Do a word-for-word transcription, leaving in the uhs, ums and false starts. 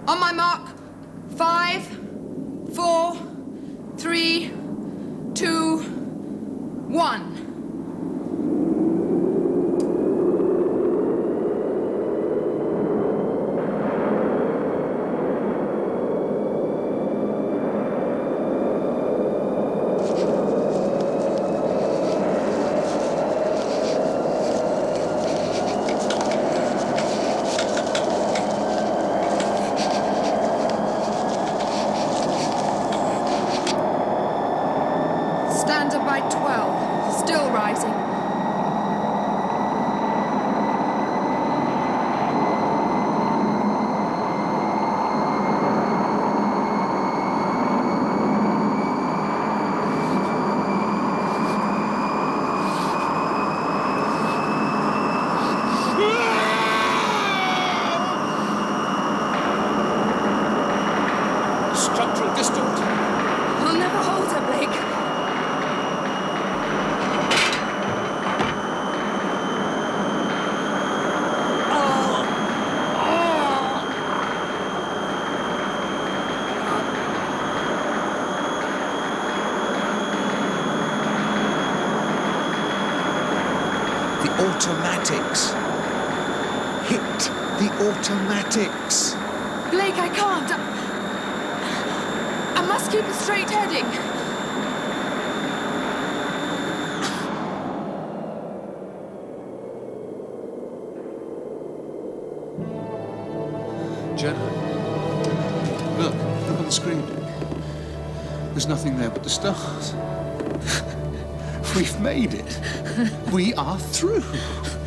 On my mark, five, four, three, two, one. Standard by twelve, still rising. Structural distort. We'll never hold her, Blake. The automatics. Hit the automatics. Blake, I can't. I must keep a straight heading. Jenna, look, look on the screen. There's nothing there but the stars. We've made it. We are through.